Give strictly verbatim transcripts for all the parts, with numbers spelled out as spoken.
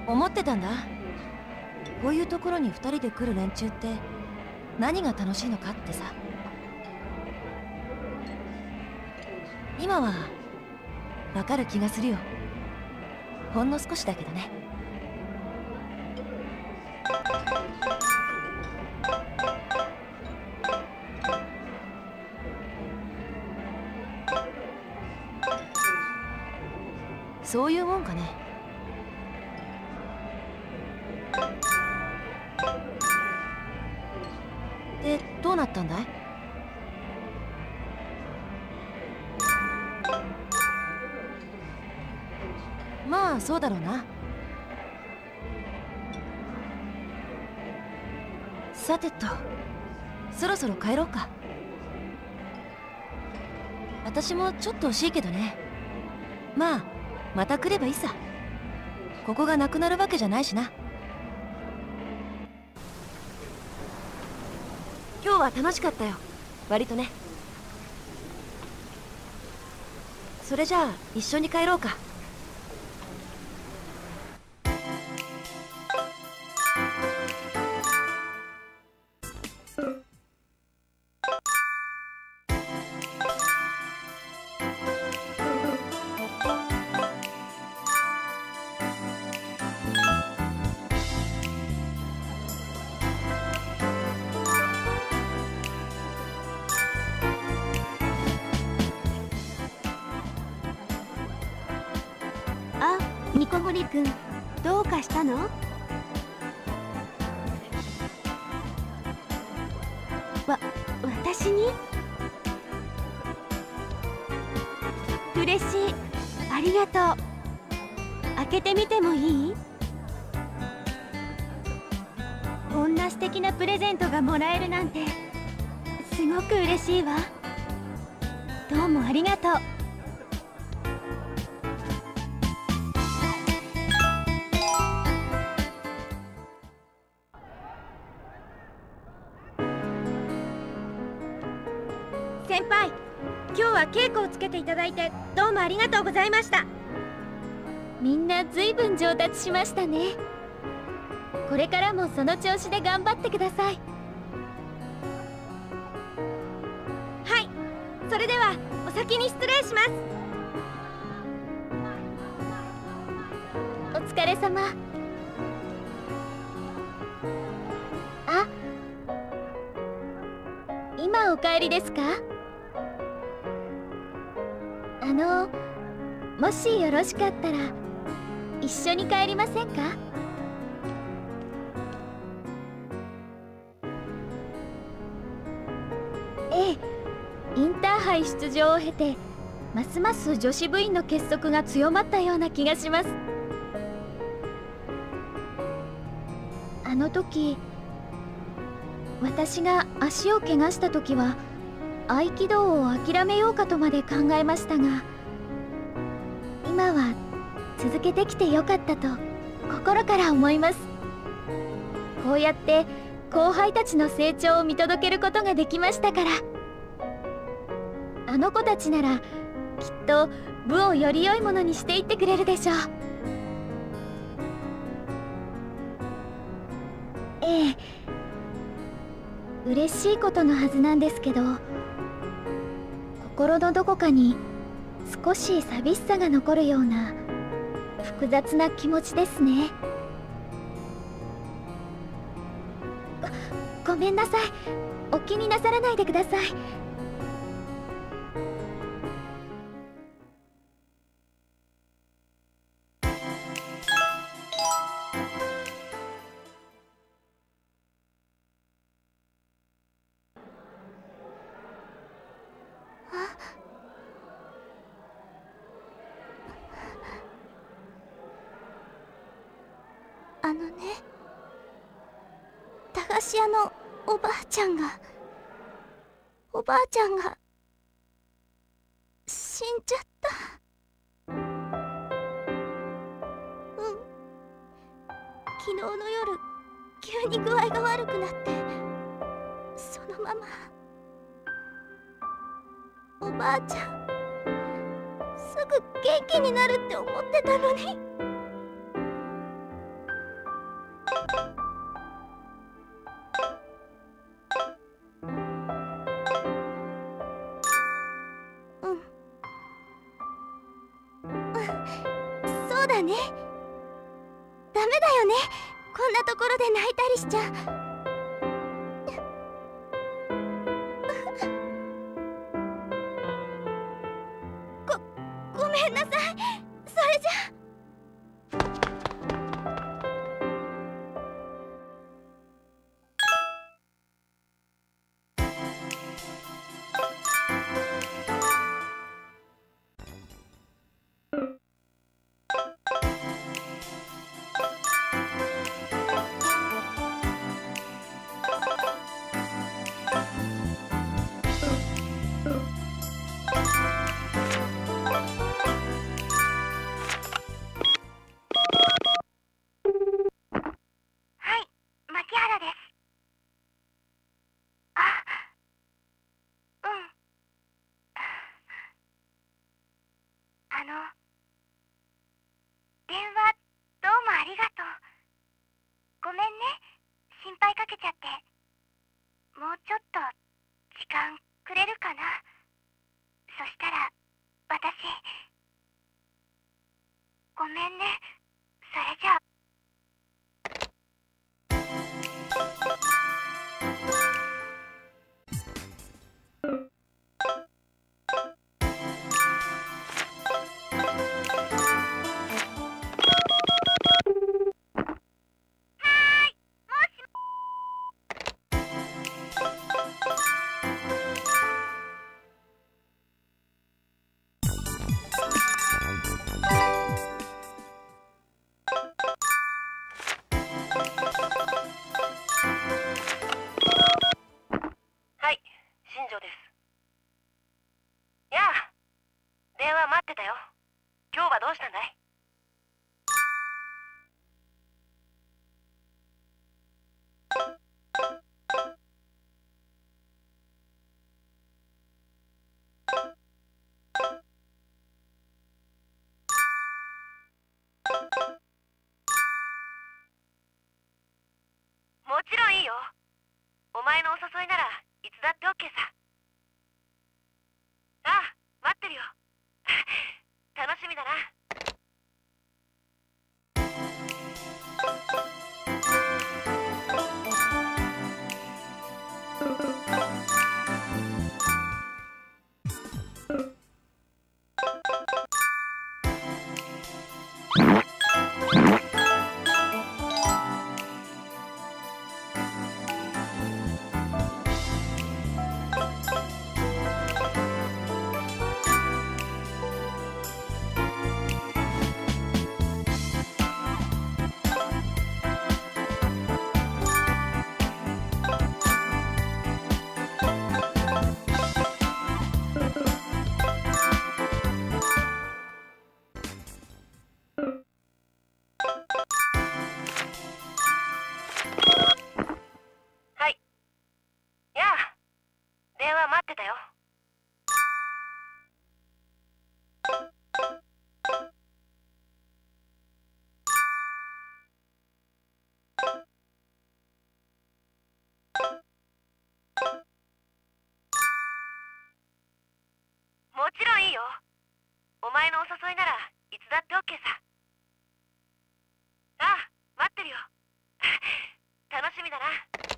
思ってたんだ。こういうところにふたりで来る連中って何が楽しいのかってさ。今はわかる気がするよ。ほんの少しだけどね。そういうもんかね。で、どうなったんだい？まあそうだろうな。さてと、そろそろ帰ろうか。私もちょっと惜しいけどね。まあまた来ればいいさ。ここがなくなるわけじゃないしな。今日は楽しかったよ、割とね。それじゃあ一緒に帰ろうか。 あ、ニコゴリ君、どうかしたの？わ、私に？嬉しい、ありがとう。開けてみてもいい？こんな素敵なプレゼントがもらえるなんてすごく嬉しいわ。どうもありがとう。先輩、今日は稽古をつけていただいてどうもありがとうございました。みんなずいぶん上達しましたね。これからもその調子で頑張ってください。はい、それではお先に失礼します。お疲れ様。あ、今お帰りですか？あの、もしよろしかったら一緒に帰りませんか？ええ、インターハイ出場を経てますます女子部員の結束が強まったような気がします。あの時、私が足を怪我した時は合気道を諦めようかとまで考えましたが、今は続けてきてよかったと心から思います。こうやって後輩たちの成長を見届けることができましたから。あの子たちならきっと部をより良いものにしていってくれるでしょう。ええ、嬉しいことのはずなんですけど、心のどこかに少し寂しさが残るような複雑な気持ちですね。ご、ごめんなさい。お気になさらないでください。あのね、駄菓子屋のおばあちゃんがおばあちゃんが死んじゃった。うん、昨日の夜急に具合が悪くなって、そのまま。おばあちゃんすぐ元気になるって思ってたのに。 わね。ダメだよね、こんなところで泣いたりしちゃ。ごごめんなさい。それじゃ。 もちろんいいよ。お前のお誘いならいつだってオッケーさ。ああ、待ってるよ。楽しみだな。もちろんいいよ。お前のお誘いならいつだってオッケーさ。ああ、待ってるよ。楽しみだな。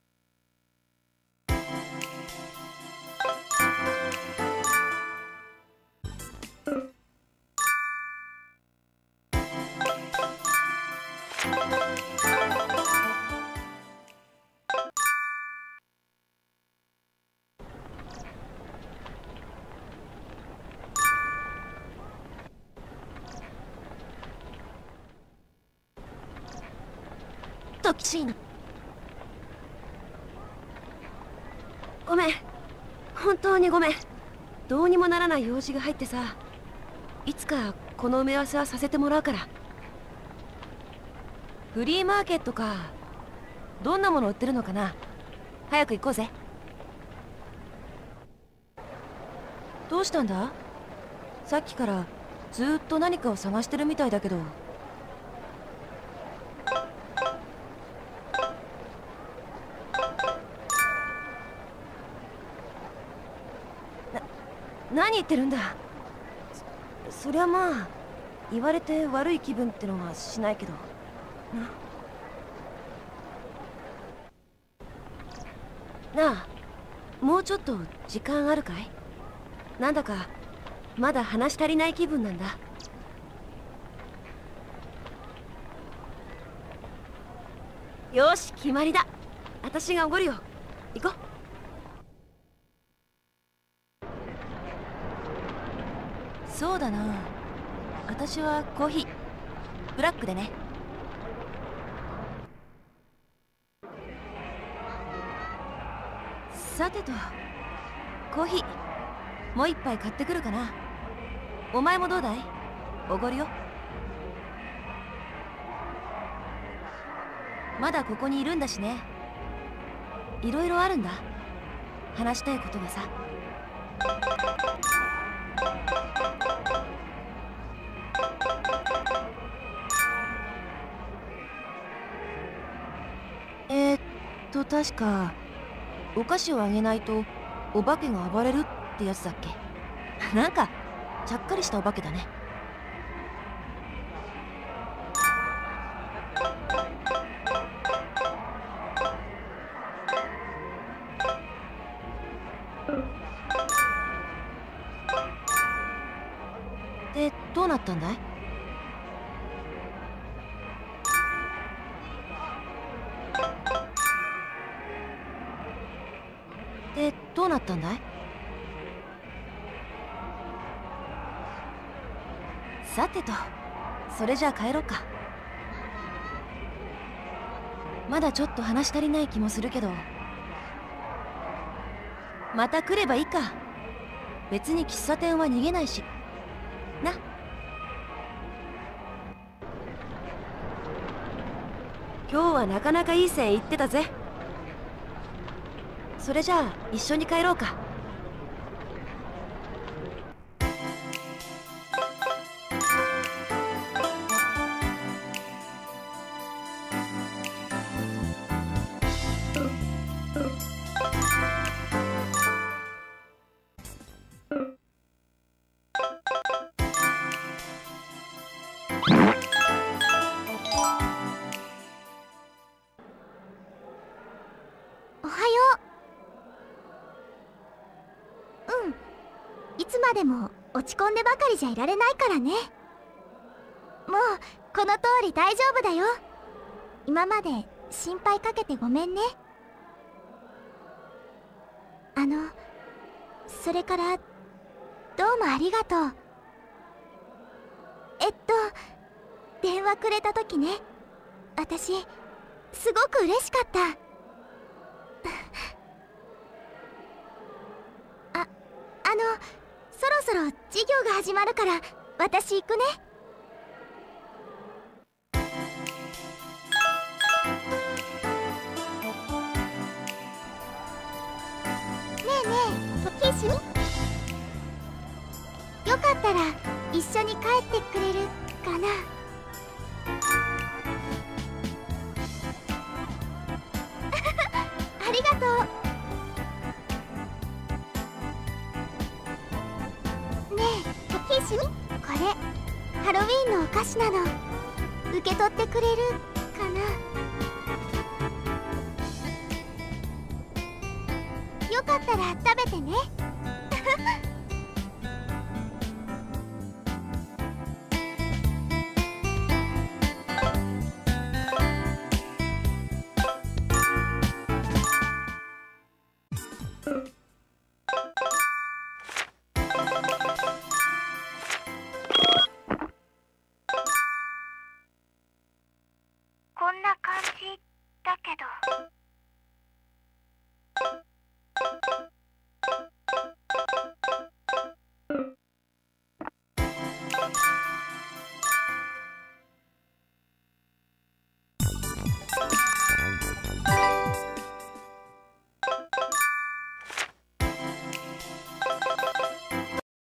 ときしいな。ごめん、本当にごめん。どうにもならない用事が入ってさ、いつかこの埋め合わせはさせてもらうから。フリーマーケットか。どんなもの売ってるのかな。早く行こうぜ。どうしたんだ？さっきからずっと何かを探してるみたいだけど。な、何言ってるんだ。そ、そりゃまあ言われて悪い気分ってのはしないけどな。なあ、もうちょっと時間あるかい？なんだかまだ話し足りない気分なんだ。よし、決まりだ。私がおごるよ。行こう。そうだな、私はコーヒーブラックでね。さてと、コーヒーもう一杯買ってくるかな。お前もどうだい？おごるよ。まだここにいるんだしね。いろいろあるんだ、話したいことがさ。えー、っと確かお菓子をあげないとお化けが暴れるってやつだっけ。なんかちゃっかりしたお化けだね。で、どうなったんだい？で、どうなったんだい？さてと、それじゃあ帰ろうか。まだちょっと話足りない気もするけど、また来ればいいか。別に喫茶店は逃げないしな。今日はなかなかいい線いってたぜ。それじゃあ一緒に帰ろうか。 おはよう。うん、いつまでも落ち込んでばかりじゃいられないからね。もうこの通り大丈夫だよ。今まで心配かけてごめんね。あのそれからどうもありがとう。えっと電話くれた時ね、私すごく嬉しかった。あ、あのそろそろ授業が始まるから私行くね。ねえねえ、時石、よかったら一緒に帰ってくれるかな。ありがとう。ねえ時石、これハロウィーンのお菓子なの。受け取ってくれるかな。よかったら食べてね。